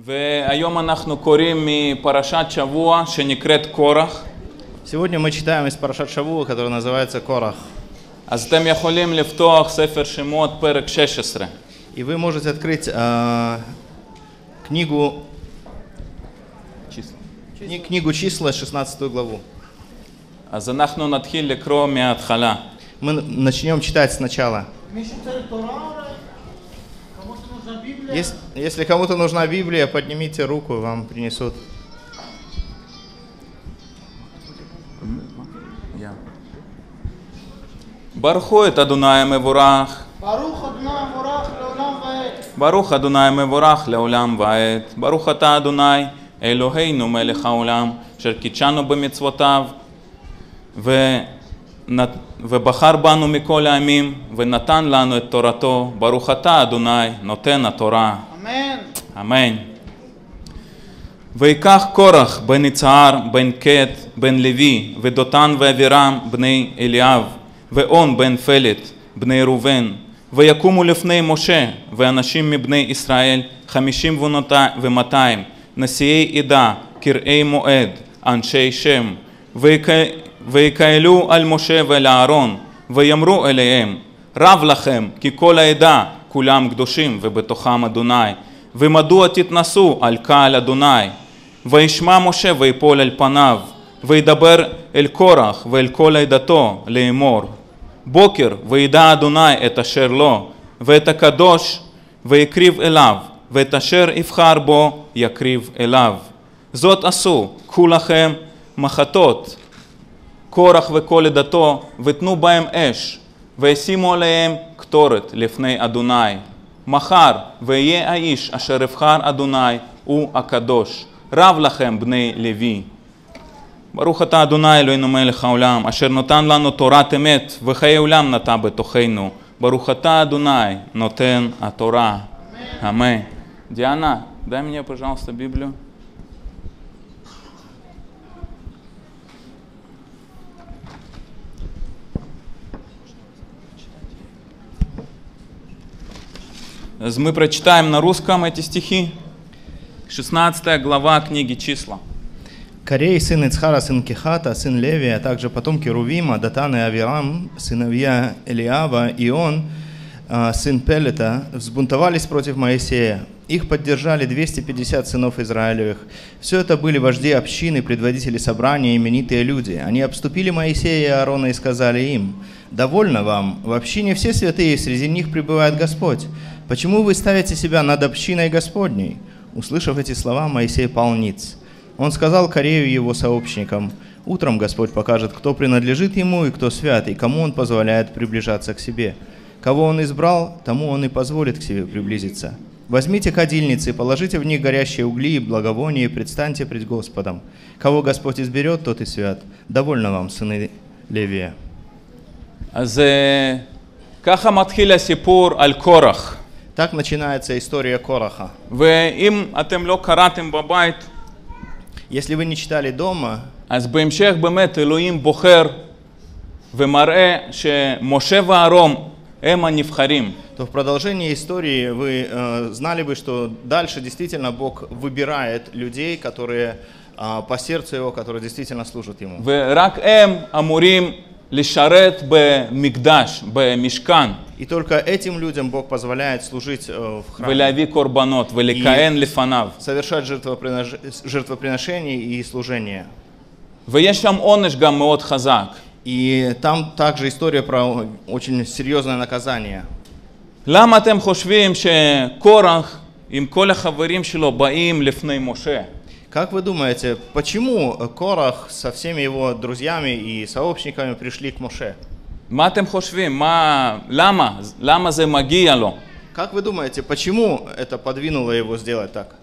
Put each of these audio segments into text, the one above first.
והיום אנחנו קוראים מפרשת שבוע שנקראת קורח. Сегодня мы читаем из Парашат Шавуа, который называется Корах. אז אתם יכולים לפתוח ספר שמות פרק 16. И вы можете открыть книгу числа, 16 главу. אז אנחנו נתחיל לקרוא מההתחלה. Мы начнем читать сначала. Если кому-то нужна Библия, поднимите руку, вам принесут. ברכו את אדוני המבורך. ברוך אדוני המבורך לעולם ועד. ברוך אתה אדוני אלוהינו מלך העולם, אשר קידשנו במצוותיו ובחר בנו מכל העמים ונתן לנו את תורתו. ברוך אתה אדוני נותן התורה. אמן. אמן. ויקח קורח בן יצהר בן קט בן לוי ודותן ואבירם בני אליאב ואון בן פלט בני ראובן, ויקומו לפני משה ואנשים מבני ישראל 50 ו200 נשיאי עדה, קראי מועד, אנשי שם, ויקהלו על משה ועל אהרון ויאמרו אליהם, רב לכם כי כל העדה כולם קדושים ובתוכם אדוני, ומדוע תתנסו על קהל אדוני? וישמע משה ויפול על פניו וידבר אל קורח ואל כל עדתו לאמור, בוקר וידע אדוני את אשר לו ואת הקדוש ויקריב אליו ואת אשר יבחר בו יקריב אליו. זאת עשו, קחו לכם מחטות קורח וכל עדתו ותנו בהם אש וישימו עליהם קטורת לפני אדוני. מחר ויהיה האיש אשר יבחר אדוני הוא הקדוש. רב לכם בני לוי. ברוך אתה אדוני אלוהינו מלך העולם, אשר נותן לנו תורת אמת וחיי עולם נטע בתוכנו. ברוך אתה אדוני נותן התורה. אמן. Диана, дай мне, пожалуйста, Библию. Мы прочитаем на русском эти стихи. 16 глава книги «Числа». Корей, сын Ицхара, сын Кехата, сын Левия, а также потомки Рувима, Датан и Авирам, сыновья Элиава, и он, сын Пелета, взбунтовались против Моисея. Их поддержали 250 сынов Израилевых. Все это были вожди общины, предводители собрания, именитые люди. Они обступили Моисея и Аарона и сказали им, «Довольно вам, в общине все святые, среди них пребывает Господь. Почему вы ставите себя над общиной Господней?» Услышав эти слова, Моисей пал ниц. Он сказал Корею и его сообщникам, «Утром Господь покажет, кто принадлежит ему и кто свят, и кому он позволяет приближаться к себе. Кого он избрал, тому он и позволит к себе приблизиться. Возьмите кадильницы, положите в них горящие угли и благовония, и предстаньте пред Господом. Кого Господь изберет, тот и свят. Довольно вам, сыны Левия». אז ככה מתחיל הסיפור על קורח. Так начинается история Кораха. ואם אתם לא קראתם בבית, Если вы не читали дома, אז בהמשך באמת אלוהים בוחר ומראה שמשה ואהרון הם הנבחרים. то в продолжении истории вы знали бы, что дальше действительно Бог выбирает людей, которые по сердцу Его, которые действительно служат Ему. ורק הם אמורים לשרת במקדש, במשכן. И только этим людям Бог позволяет служить в храме. ולהביא קורבנות ולכהן לפניו. Совершать жертвоприношения и служение. ויש שם עונש גם מאוד חזק. И там также история про очень серьезное наказание. למה אתם חושבים שקורח עם כל החברים שלו באים לפני משה? Как вы думаете, почему Корах со всеми его друзьями и сообщниками пришли к Моше? מה אתם חושבים? למה זה מגיע לו? Как вы думаете, почему это подвинуло его сделать так?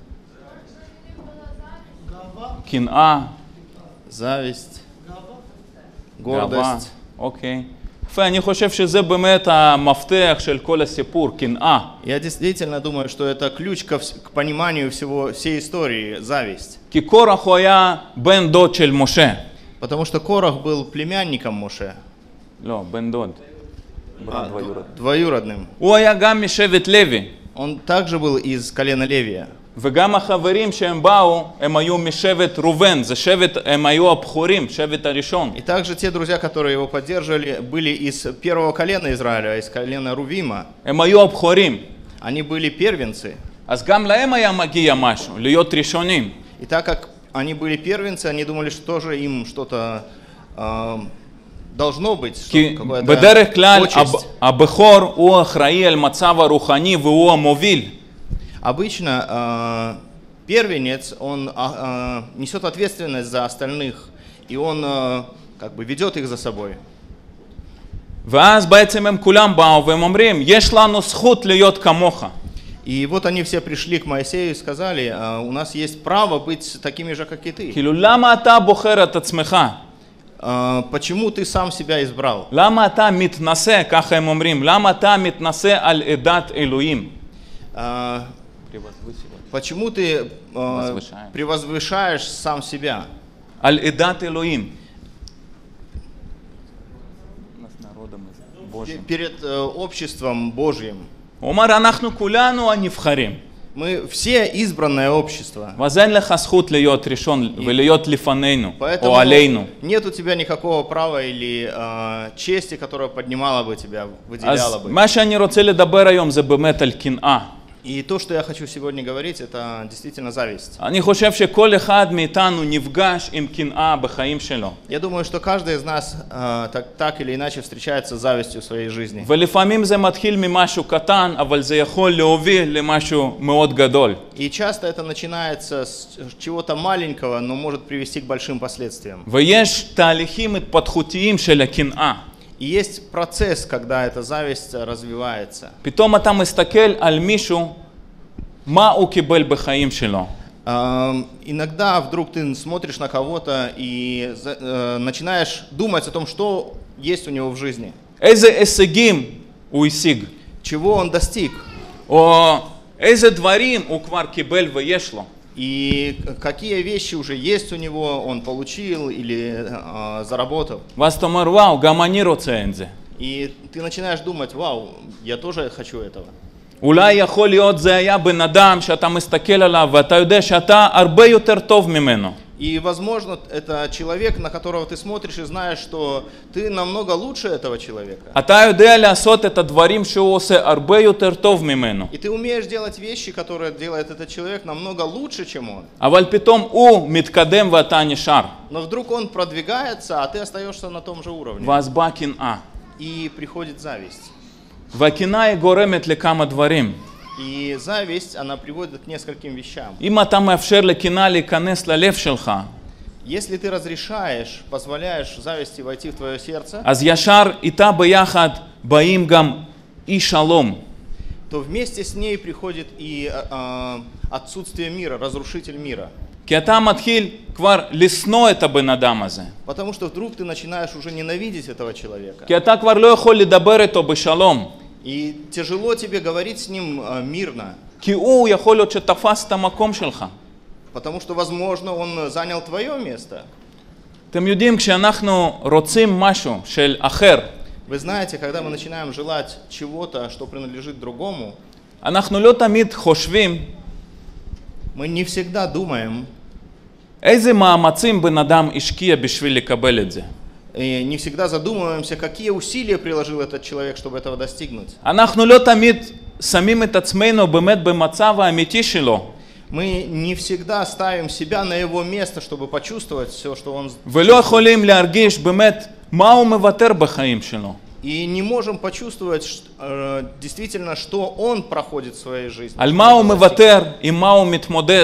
קנאה, Зависть, גאווה. гордость. אוקיי. יפה, אני חושב שזה באמת המפתח של כל הסיפור, קנאה. Я действительно думаю, что это ключ к пониманию всей истории, зависть. כי קורח הוא היה בן דוד של משה. Потому что Корах был племянником Моше. לא, בן דוד. Двоюродным. הוא היה גם משבט לוי. Он также был из колена Левия. וגם החברים שהם באו, הם היו משבט ראובן, זה שבט, הם היו הבכורים, שבט הראשון. И также те друзья, которые его поддерживали, были из первого колена Израиля, из колена Рувима. הם היו הבכורים. Они были первенцы. אז גם להם היה מגיע משהו, להיות ראשונים. И так как они были первенцы, они думали, что тоже им что-то должно быть, כי какая-то בדרך כלל почесть. הבכור הוא אחראי על מצב הרוחני והוא המוביל. Обычно первенец, он несет ответственность за остальных, и он как бы ведет их за собой. ואז בעצם הם כולם באו והם אומרים, יש לנו זכות להיות כמוך. И вот они все пришли к Моисею и сказали, у нас есть право быть такими же, как и ты. כאילו, למה אתה בוחר את עצמך? Почему ты сам себя избрал? למה אתה מתנשא, ככה הם אומרים, למה אתה מתנשא על עדת אלוהים? Почему ты превозвышаешь сам себя? על עדת אלוהים. Перед обществом Божьим. הוא אומר, אנחנו כולנו הנבחרים. Мы все избранное общество. ואז אין לך זכות להיות ראשון ולהיות לפנינו, Поэтому או עלינו. нет у тебя никакого права или чести, которая поднимала бы тебя, выделяла אז бы. מה שאני רוצה לדבר היום זה באמת על קנאה. И то, что я хочу сегодня говорить, это действительно зависть. אני חושב שכל אחד מאיתנו נפגש עם קנאה בחיים שלו. Я думаю, что каждый из нас так или иначе встречается с завистью в своей жизни. ולפעמים זה מתחיל ממשהו קטן, אבל זה יכול להוביל למשהו מאוד גדול. И часто это начинается с чего-то маленького, но может привести к большим последствиям. ויש תהליכים התפתחותיים של הקנאה. И есть процесс, когда эта зависть развивается. פתאום אתה מסתכל על מישהו, מה הוא קיבל בחיים שלו. Иногда вдруг ты смотришь на кого-то и начинаешь думать о том, что есть у него в жизни. איזה הישגים הוא השיג. Чего он достиг. או איזה דברים הוא כבר קיבל ויש לו. И какие вещи уже есть у него, он получил или заработал. ואז אתה אומר, וואו, גם אני רוצה את זה. И ты начинаешь думать, вау, я тоже хочу этого. אולי יכול להיות זה היה בן אדם שאתה מסתכל עליו ואתה יודע שאתה הרבה יותר טוב ממנו. И, возможно, это человек, на которого ты смотришь и знаешь, что ты намного лучше этого человека. אתה יודע לעשות את הדברים שהוא עושה הרבה יותר טוב ממנו. И ты умеешь делать вещи, которые делает этот человек намного лучше, чем он. אבל פתאום הוא מתקדם ואתה נשאר. Но вдруг он продвигается, а ты остаешься на том же уровне. ואז באה קנאה. И приходит зависть. והקנאה היא גורמת לכמה דברים. И зависть, она приводит к нескольким вещам. אם אתה מאפשר לקנאה להיכנס ללב שלך, Если ты разрешаешь, позволяешь зависти войти в твое сердце, אז ישר איתה ביחד באים גם אי שלום. то вместе с ней приходит и отсутствие мира, разрушитель мира. כי אתה מתחיל כבר לשנוא את הבן אדם הזה. Потому что вдруг ты начинаешь уже ненавидеть этого человека. כי אתה כבר לא יכול לדבר איתו בשלום. И тяжело тебе говорить с ним мирно. כי הוא יכול להיות שתפס את המקום שלך. Потому что, возможно, он занял твое место. אתם יודעים, כשאנחנו רוצים משהו של אחר, Вы знаете, когда мы начинаем желать чего-то, что принадлежит другому, אנחנו לא תמיד חושבים мы не всегда думаем, איזה מאמצים בן אדם השקיע בשביל לקבל את זה. и не всегда задумываемся, какие усилия приложил этот человек, чтобы этого достигнуть. אנחנו לא תמיד שמים את עצמנו באמת במצב האמיתי שלו. Мы не всегда ставим себя на его место, чтобы почувствовать все, что он ולא יכולים להרגיש באמת מה הוא מוותר בחיים שלו. И не можем почувствовать действительно, что он проходит в своей жизни. על מה הוא מוותר, עם מה הוא מתמודד.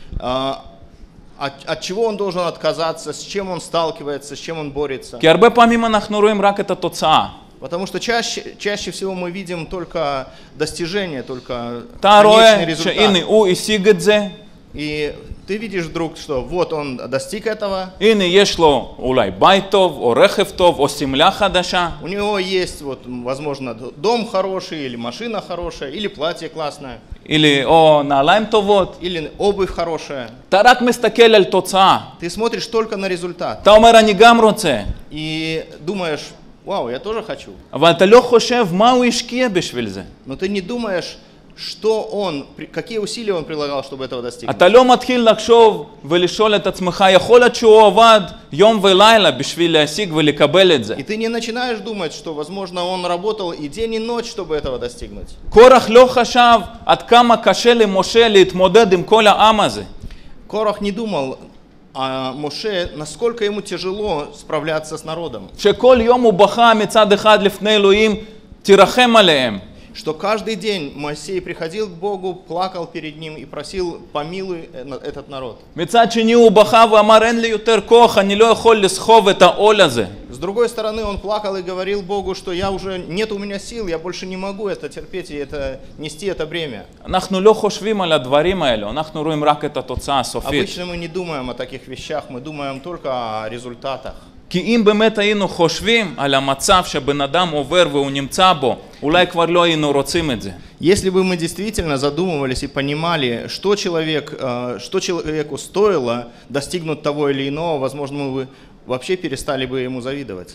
От чего он должен отказаться, с чем он сталкивается, с чем он борется. כי הרבה פעמים אנחנו רואים רק את התוצאה. Потому что чаще всего мы видим только достижение, только אתה רואה конечный שהנה результат. הוא השיג את זה, И ты видишь вдруг, что вот он достиг этого, הנה יש לו אולי בית טוב, או רכב טוב, או שמלה חדשה. у него есть, вот, возможно, дом хороший, или машина хорошая, или платье классное, או נעליים טובות. или обувь хорошая. אתה רק מסתכל על תוצאה. Ты смотришь только на результат אתה אומר אני גם רוצה, и думаешь, вау, я тоже хочу. אבל אתה לא חושב מה הוא השקיע בשביל זה. Но ты не думаешь, какие усилия он прилагал, чтобы этого достигнуть. אתה לא מתחיל לחשוב ולשאול את עצמך, יכול להיות שהוא עבד יום ולילה בשביל להשיג ולקבל את זה. И ты не начинаешь думать, что, возможно, он работал и день, и ночь, чтобы этого достигнуть. קורח לא חשב עד כמה קשה למשה להתמודד עם כל העם הזה. Корах не думал о Моше, насколько ему тяжело справляться с народом. שכל יום הוא בכה מצד אחד לפני אלוהים, תרחם עליהם. Что каждый день Моисей приходил к Богу, плакал перед ним и просил: помилуй этот народ. מצד שני הוא בכה ואמר, אין לי יותר כוח, אני לא יכול לסחוב את העול הזה. С другой стороны, он плакал и говорил Богу, что нет у меня сил, я больше не могу это терпеть и нести это бремя. אנחנו לא חושבים על הדברים האלו, אנחנו רואים רק את התוצאה הסופית. Обычно мы не думаем о таких вещах, мы думаем только о результатах. כי אם באמת היינו חושבים על המצב שבן אדם עובר והוא נמצא בו, אולי כבר לא היינו רוצים את זה. Если бы мы действительно задумывались и понимали, что человеку стоило достигнуть того или иного, возможно, мы бы вообще перестали бы ему завидовать.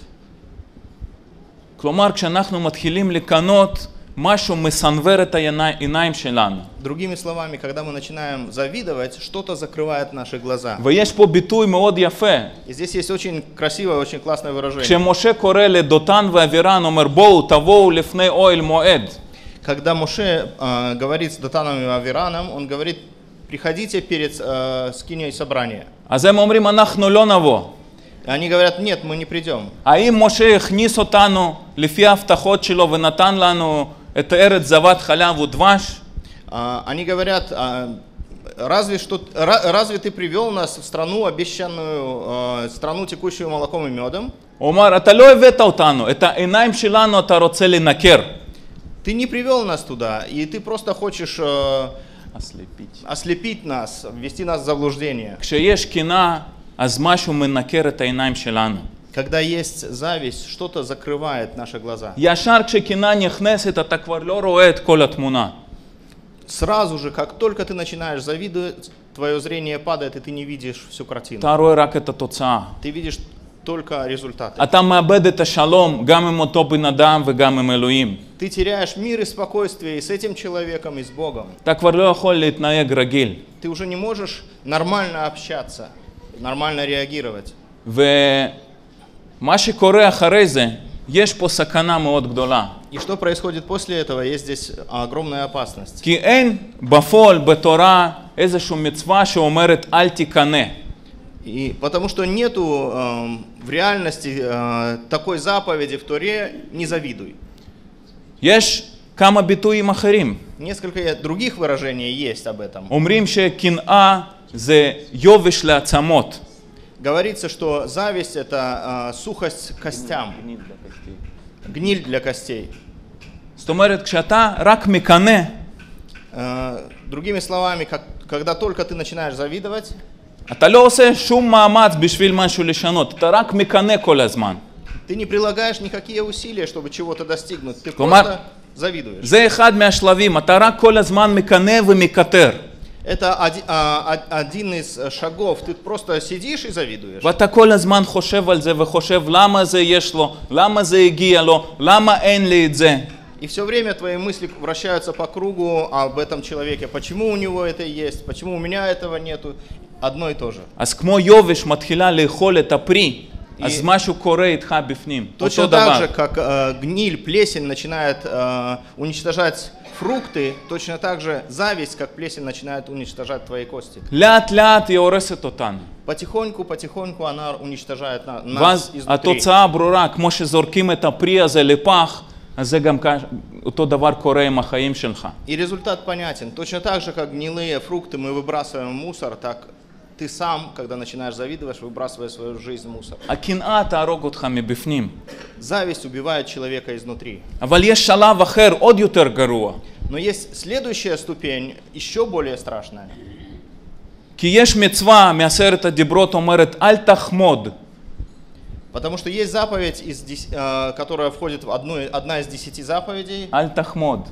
כלומר, כשאנחנו מתחילים לקנות, משהו מסנוור את העיניים שלנו. Другими словами, когда мы начинаем завидовать, что-то закрывает наши глаза. ויש פה ביטוי מאוד יפה. И здесь есть очень красивое, очень классное выражение. כשמשה קורא לדותן ואבירן, אומר בואו תבואו לפני אוהל מועד. Когда Моше говорит с Датаном и Авираном, он говорит: приходите перед скинией собрания. אז הם אומרים אנחנו לא נבוא. Они говорят: нет, мы не придем. האם משה הכניס אותנו לפי ההבטחות שלו ונתן לנו את ארץ זבת חלב ודבש? Они говорят: разве ты привел нас в страну обещанную, страну, текущую молоком и медом? הוא אומר, אתה לא הבאת אותנו, את העיניים שלנו אתה רוצה לנקר. Ты не привел нас туда, и ты просто хочешь ослепить нас, ввести нас в заблуждение. כשיש קנאה, אז משהו מנקר את העיניים שלנו. Когда есть зависть, что-то закрывает наши глаза. ישר כשקנאה נכנסת, אתה כבר לא רואה את כל התמונה. Сразу же, как только ты начинаешь завидовать, твое зрение падает, и ты не видишь всю картину. אתה רואה רק את התוצאה. Ты видишь только результаты. אתה מאבד את השלום גם עם אותו בן אדם וגם עם אלוהים. Ты теряешь мир и спокойствие и с этим человеком, и с Богом. אתה כבר לא יכול להתנהג רגיל. Ты уже не можешь нормально общаться, нормально реагировать. ומה שקורה אחרי זה, יש פה סכנה מאוד גדולה. И что происходит после этого? Есть здесь огромная опасность. כי אין בפועל בתורה איזושהי מצווה שאומרת אל תקנא. И потому что нету в реальности такой заповеди в Торе: не завидуй. יש כמה ביטויים אחרים. Несколько других выражений есть об этом. אומרים שקנאה זה יובש לעצמות. Говорится, что зависть — это сухость костям, гниль для костей. זאת אומרת, כשאתה רק מקנא, Другими словами, когда только ты начинаешь завидовать, אתה לא עושה שום מאמץ בשביל משהו לשנות, אתה רק מקנא כל הזמן. ты не прилагаешь никакие усилия, чтобы чего-то достигнуть, ты כלומר, просто завидуешь. זה אחד מהשלבים, אתה רק כל הזמן מקנא ומקטר. Это один из шагов, ты просто сидишь и завидуешь. ואתה כל הזמן חושב על זה וחושב למה זה יש לו, למה זה הגיע לו, למה אין לי את זה. И все время твои мысли вращаются по кругу об этом человеке. Почему у него это есть, почему у меня этого нету. Одно и то же. אז כמו יובש מתחילה לאכול את הפרי, אז משהו קורה איתך בפנים. Точно так же, как гниль, плесень начинает уничтожать фрукты, точно так же зависть, как плесень, начинает уничтожать твои кости. לאט לאט היא הורסת אותנו. Потихоньку она уничтожает нас ואז изнутри. התוצאה ברורה, כמו שזורקים את הפרי הזה לפח, אז זה גם אותו דבר קורה עם החיים שלך. И результат понятен. Точно так же, как гнилые фрукты мы выбрасываем в мусор, так ты сам, когда начинаешь завидовать, выбрасываешь свою жизнь в мусор. הקנאה תהרוג אותך מבפנים. Зависть убивает человека изнутри. אבל יש שלב אחר עוד יותר גרוע. Но есть следующая ступень, еще более страшная. כי יש מצווה מעשרת הדיברות אומרת אל תחמוד. Потому что есть заповедь, которая входит в одна из 10 заповедей. אל תחמוד.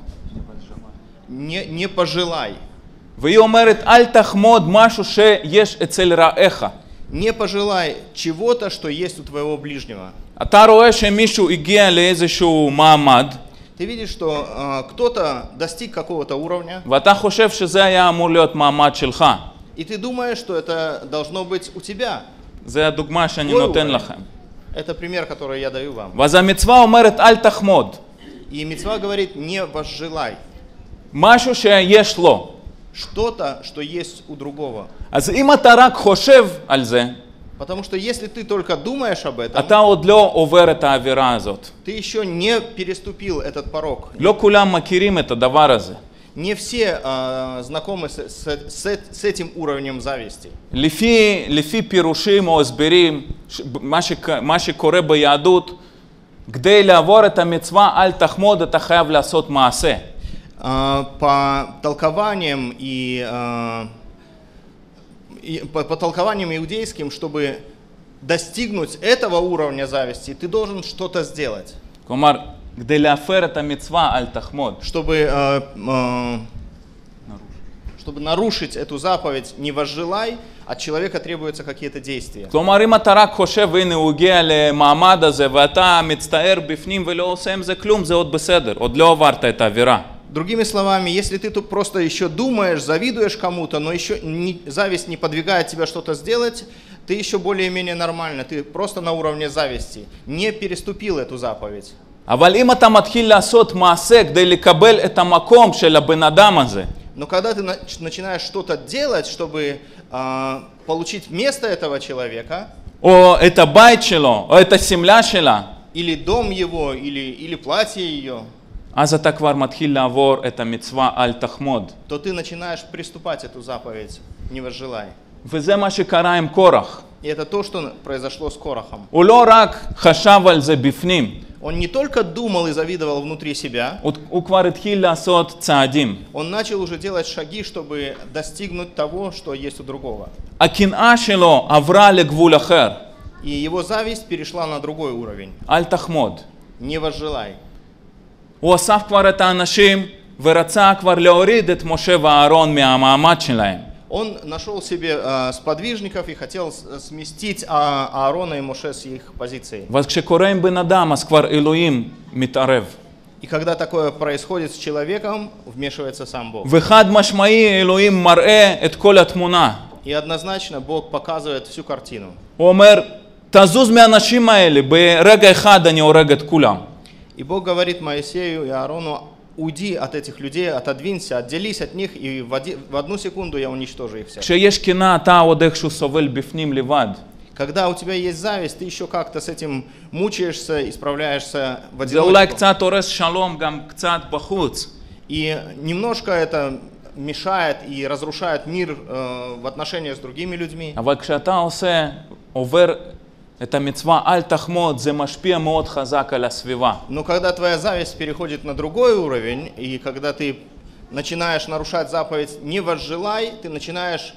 Не пожелай. והיא אומרת אל תחמוד משהו שיש אצל רעך. Не пожелай чего-то, что есть у твоего ближнего. אתה רואה שמישהו הגיע לאיזשהו מעמד. Ты видишь, что кто-то достиг какого-то уровня, ואתה חושב שזה היה אמור להיות מעמד שלך. и ты думаешь, что это должно быть у тебя. זה הדוגמה שאני Твой נותן уровень. לכם. Это пример, который я даю вам. ואז המצווה אומרת אל תחמוד. И мицва говорит, не возжелай משהו שיש לו. что-то, что есть у другого. אז אם אתה רק חושב על זה, Потому что если ты только думаешь об этом, אתה עוד לא עובר את האווירה הזאת. ты еще не переступил этот порог. לא כולם מכירים את הדבר הזה. Не все знакомы с этим уровнем зависти. לפי פירושים או הסברים, מה שקורה ביהדות, כדי לעבור את המצווה אל תחמוד, אתה חייב לעשות מעשה. По толкованиям по толкованиям иудейским, чтобы достигнуть этого уровня зависти, ты должен что-то сделать. כלומר, כדי להפר את המצווה אל תחמוד. Чтобы нарушить эту заповедь «не возжелай», от человека требуются какие-то действия. כלומר, אם אתה רק חושב, והנה הוא הגיע למעמד הזה, ואתה מצטער בפנים ולא עושה עם זה כלום, זה עוד בסדר, עוד לא עברת את האווירה. Другими словами, если ты тут просто еще думаешь, завидуешь кому-то, но еще зависть не подвигает тебя что-то сделать, ты еще более-менее нормально, ты просто на уровне зависти, не переступил эту заповедь. אבל אם אתה מתחיל לעשות מעשה כדי לקבל את המקום של הבן אדם הזה, Но когда ты начинаешь что-то делать, чтобы получить место этого человека, או את הבית שלו, או את השמלה שלה, или дом его, или платье ее, אז אתה כבר מתחיל לעבור את המצווה אל תחמוד. то ты начинаешь приступать эту заповедь «не возжелай». וזה מה שקרה עם קורח. И это то, что произошло с Корахом. הוא לא רק חשב על זה בפנים, Он не только думал и завидовал внутри себя, הוא כבר התחיל לעשות צעדים. он начал уже делать шаги, чтобы достигнуть того, что есть у другого. הקנאה שלו עברה לגבול אחר. И его зависть перешла на другой уровень. אל תחמוד. «Не возжелай». הוא אסף כבר את האנשים ורצה כבר להוריד את משה ואהרון מהמעמד שלהם. Он нашел себе сподвижников и хотел сместить Аарона и Моше с их позиции. ואז כשקורה עם בן אדם, אז כבר אלוהים מתערב. И когда такое происходит с человеком, вмешивается сам Бог. וחד משמעי אלוהים מראה את כל התמונה. И однозначно Бог показывает всю картину. הוא אומר, תזוז מהאנשים האלה, ברגע אחד אני הורג את כולם. И Бог говорит Моисею и Аарону: уйди от этих людей, отодвинься, отделись от них, и в одну секунду я уничтожу их всех. כשיש קנאה, אתה עוד איכשהו סובל בפנים לבד. Когда у тебя есть зависть, ты еще как-то с этим мучаешься и справляешься в זה אולי одиночку. קצת הורס שלום גם קצת בחוץ. И немножко это мешает и разрушает мир в отношениях с другими людьми. אבל כשאתה עובר את המצווה אל תחמוד, זה משפיע מאוד חזק על הסביבה. Но когда твоя зависть переходит на другой уровень, и когда ты начинаешь нарушать заповедь «не возжелай», ты начинаешь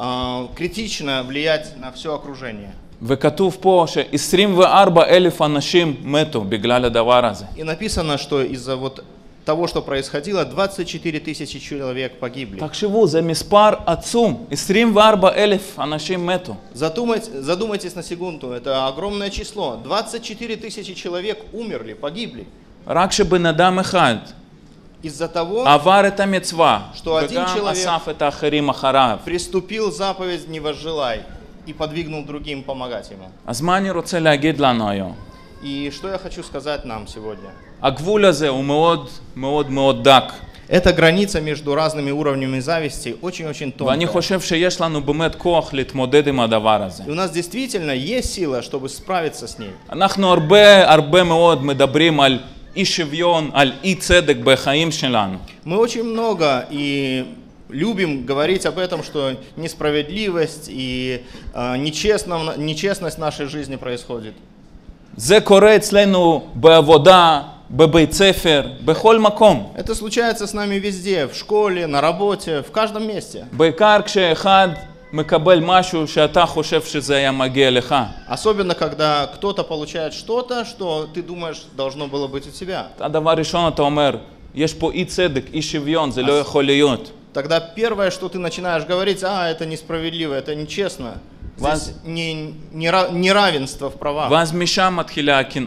критично влиять на все окружение. וכתוב פה ש-24,000 אנשים מתו בגלל הדבר הזה. И написано, что из-за вот того, что происходило, 24 тысячи человек погибли. תחשבו, זה מספר עצום, 24,000 אנשים מתו. Задумайтесь на секунду, это огромное число. 24 тысячи человек умерли, погибли. רק שבן אדם אחד Из-за того, עבר את המצווה, что один וגם человек אסף את האחרים אחריו. приступил заповедь «не возжелай» и подвигнул другим помогать ему. אז מה אני רוצה להגיד לנו היום? И что я хочу сказать нам сегодня? הגבול הזה הוא מאוד מאוד מאוד דק. Эта граница между разными уровнями зависти очень-очень ואני тонкая. חושב שיש לנו באמת כוח להתמודד עם הדבר הזה. И у нас действительно есть сила, чтобы справиться с ней. אנחנו הרבה מאוד מדברים על אי שוויון, על אי צדק בחיים שלנו. Мы очень много и любим говорить об этом, что несправедливость и нечестность в нашей жизни происходит. זה קורה אצלנו בעבודה, בבית ספר, בכל מקום. Это случается с нами везде, в школе, на работе, в каждом месте. בעיקר כשאחד מקבל משהו שאתה חושב שזה היה מגיע לך. Особенно, когда кто-то получает что-то, что ты думаешь должно было быть у тебя. הדבר ראשון אתה אומר, יש פה אי צדק, אי שוויון, זה לא יכול להיות. Тогда первое, что ты начинаешь говорить: это несправедливо, это нечестно. Здесь неравенство в правах. ואז משם מתחילה הקנאה.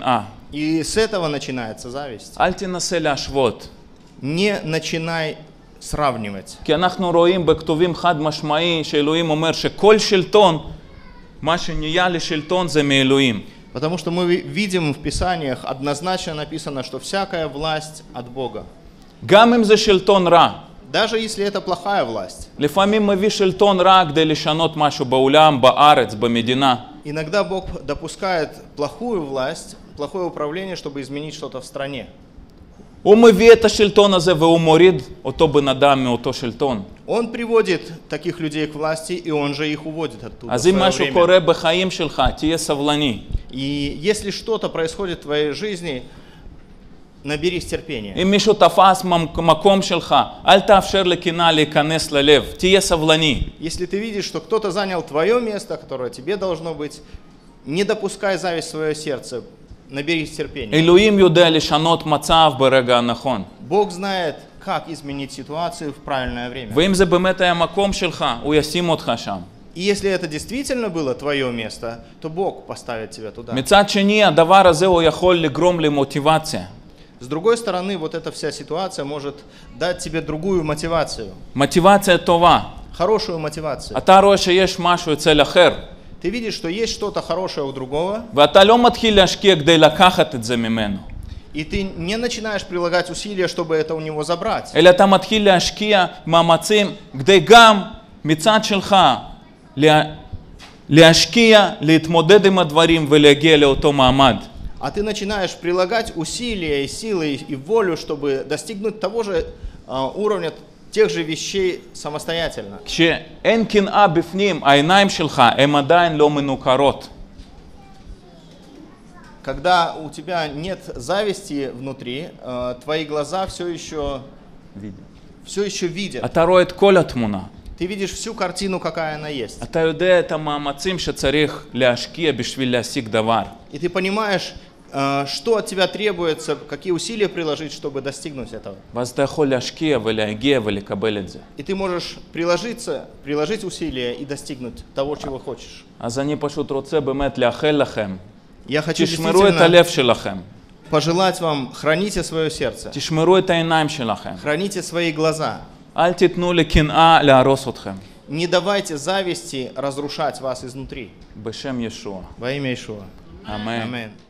И с этого начинается зависть. אל תנסה להשוות. Не начинай сравнивать. כי אנחנו רואים בכתובים חד משמעי שאלוהים אומר שכל שלטון, מה שנהיה לשלטון זה מאלוהים. Потому что мы видим в Писаниях однозначно написано, что всякая власть от Бога. גם אם זה שלטון רע. Даже если это плохая власть. לפעמים מביא שלטון רע כדי לשנות משהו בעולם, בארץ, במדינה. Иногда Бог допускает плохую власть, плохое управление, чтобы изменить что-то в стране. הוא מביא את השלטון הזה והוא מוריד אותו בן אדם מאותו שלטון. Он приводит таких людей к власти, и он же их уводит оттуда. אז אם משהו קורה בחיים שלך, תהיה סבלני. И если что-то происходит в твоей жизни, наберись терпения. אם מישהו תפס מקום שלך, אל תאפשר לקנאה להיכנס ללב, תהיה סבלני. Если ты видишь, что кто-то занял твое место, которое тебе должно быть, не допускай зависть в свое сердце, наберись терпения. אלוהים יודע לשנות מצב ברגע הנכון. Бог знает, как изменить ситуацию в правильное время. ואם זה באמת היה מקום שלך, הוא ישים אותך שם. И если это действительно было твое место, то Бог поставит тебя туда. מצד שני, הדבר הזה הוא יכול לגרום למוטיבציה. С другой стороны, вот эта вся ситуация может дать тебе другую мотивацию. מוטיבציה טובה. Хорошую мотивацию. אתה רואה שיש משהו אצל אחר, Ты видишь, что есть что-то хорошее у другого, ואתה לא מתחיל להשקיע כדי לקחת את זה ממנו. и ты не начинаешь прилагать усилия, чтобы это у него забрать. אלא אתה מתחיל להשקיע מאמצים כדי גם מצד שלך להשקיע, להתמודד עם הדברים ולהגיע לאותו מעמד. А ты начинаешь прилагать усилия и силы и волю, чтобы достигнуть того же уровня тех же вещей самостоятельно. כשאין קנאה בפנים, העיניים שלך הן עדיין לא מנוכרות. Когда у тебя нет зависти внутри, твои глаза все еще видят. אתה רואה את כל התמונה. Ты видишь всю картину, какая она есть. אתה יודע את המאמצים שצריך להשקיע בשביל להשיג דבר. И ты понимаешь, что от тебя требуется, какие усилия приложить, чтобы достигнуть этого. ואז אתה יכול להשקיע ולהגיע ולקבל את זה. И ты можешь приложить усилия и достигнуть того, чего хочешь. אז אני פשוט רוצה באמת לאחל לכם, Я хочу תשמרו את הלב שלכם, пожелать вам, храните свое сердце, תשמרו את העיניים שלכם. храните свои глаза. אל תיתנו לקנאה להרוס אתכם. Не давайте зависти разрушать вас изнутри. בשם ישוע. Во имя Иешуа. אמן. Аминь.